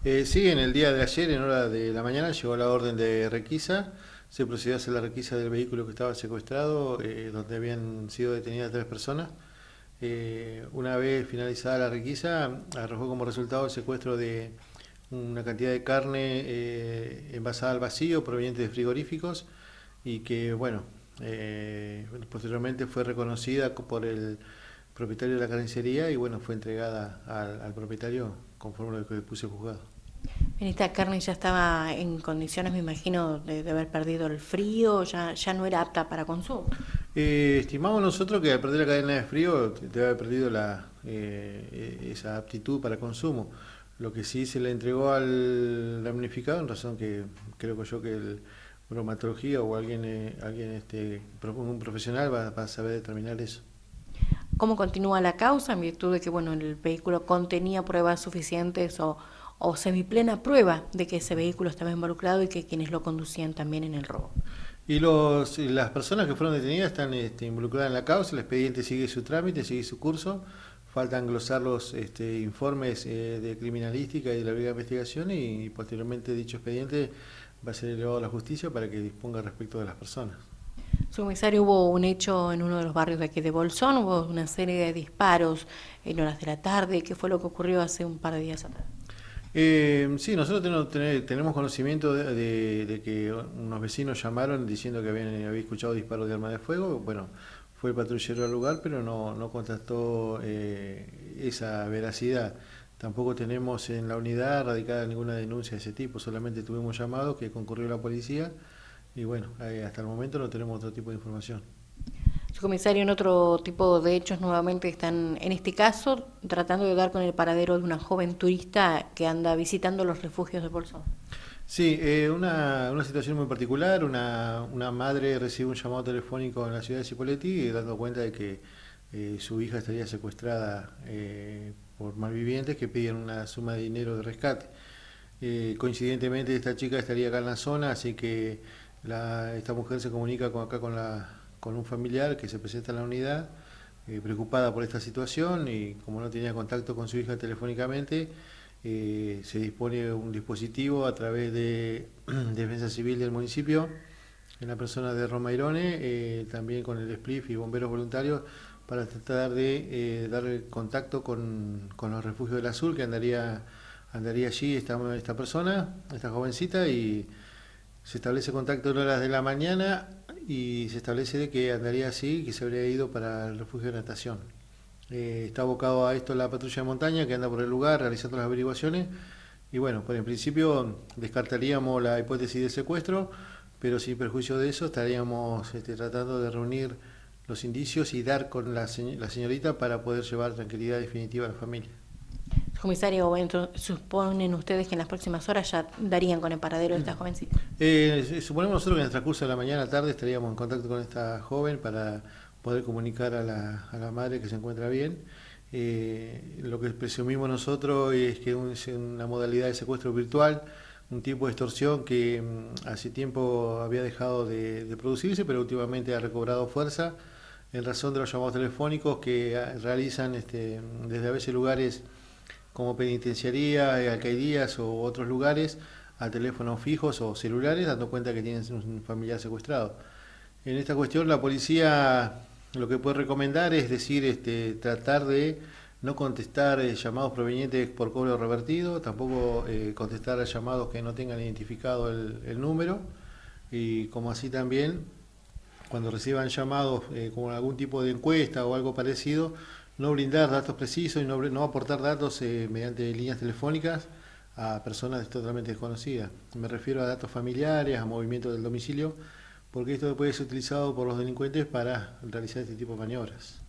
Sí, en el día de ayer, en hora de la mañana, llegó la orden de requisa. Se procedió a hacer la requisa del vehículo que estaba secuestrado, donde habían sido detenidas 3 personas. Una vez finalizada la requisa, arrojó como resultado el secuestro de una cantidad de carne envasada al vacío, proveniente de frigoríficos, y que, bueno, posteriormente fue reconocida por el propietario de la carnicería y, bueno, fue entregada al propietario conforme a lo que puse juzgado. En esta carne ya estaba en condiciones, me imagino, de haber perdido el frío, ya no era apta para consumo. Estimamos nosotros que al perder la cadena de frío debe haber perdido esa aptitud para consumo. Lo que sí se le entregó al damnificado, en razón que creo que yo que el bromatología o un profesional va a saber determinar eso. ¿Cómo continúa la causa en virtud de que bueno, el vehículo contenía pruebas suficientes o semiplena prueba de que ese vehículo estaba involucrado y que quienes lo conducían también en el robo? Y las personas que fueron detenidas están involucradas en la causa, el expediente sigue su trámite, sigue su curso, falta englosar los informes de criminalística y de la Brigada de Investigación y posteriormente dicho expediente va a ser elevado a la justicia para que disponga respecto de las personas. Su comisario, hubo un hecho en uno de los barrios de aquí de Bolsón, hubo una serie de disparos en horas de la tarde. ¿Qué fue lo que ocurrió hace un par de días atrás? Sí, nosotros tenemos conocimiento de que unos vecinos llamaron diciendo que había escuchado disparos de arma de fuego. Bueno, fue el patrullero al lugar, pero no contestó esa veracidad. Tampoco tenemos en la unidad radicada ninguna denuncia de ese tipo, solamente tuvimos llamados que concurrió la policía y bueno, hasta el momento no tenemos otro tipo de información. Su comisario, en otro tipo de hechos nuevamente están, en este caso, tratando de dar con el paradero de una joven turista que anda visitando los refugios de Bolsón. Sí, una situación muy particular. Una madre recibe un llamado telefónico en la ciudad de Cipolletti dando cuenta de que su hija estaría secuestrada por malvivientes que piden una suma de dinero de rescate. Coincidentemente esta chica estaría acá en la zona, así que esta mujer se comunica acá con un familiar que se presenta en la unidad, preocupada por esta situación y como no tenía contacto con su hija telefónicamente, se dispone un dispositivo a través de Defensa Civil del municipio, en la persona de Roma Irone, también con el SPLIF y bomberos voluntarios, para tratar de dar contacto con los refugios del Azul, que andaría allí esta persona, esta jovencita, y se establece contacto en horas de la mañana y se establece de que andaría así, que se habría ido para el refugio de natación. Está abocado a esto la patrulla de montaña que anda por el lugar realizando las averiguaciones y bueno, pues en principio descartaríamos la hipótesis de secuestro, pero sin perjuicio de eso estaríamos tratando de reunir los indicios y dar con la señorita para poder llevar tranquilidad definitiva a la familia. Su comisario, suponen ustedes que en las próximas horas ya darían con el paradero de esta jovencita. Suponemos nosotros que en el transcurso de la mañana tarde estaríamos en contacto con esta joven para poder comunicar a la madre que se encuentra bien. Lo que presumimos nosotros es que es una modalidad de secuestro virtual, un tipo de extorsión que hace tiempo había dejado de producirse, pero últimamente ha recobrado fuerza en razón de los llamados telefónicos que realizan desde a veces lugares como penitenciaría, alcaldías o otros lugares a teléfonos fijos o celulares, dando cuenta que tienen un familiar secuestrado. En esta cuestión la policía lo que puede recomendar es decir, tratar de no contestar llamados provenientes por cobro revertido, tampoco contestar a llamados que no tengan identificado el número, y como así también cuando reciban llamados con algún tipo de encuesta o algo parecido, no brindar datos precisos y no aportar datos mediante líneas telefónicas a personas totalmente desconocidas. Me refiero a datos familiares, a movimientos del domicilio, porque esto puede ser utilizado por los delincuentes para realizar este tipo de maniobras.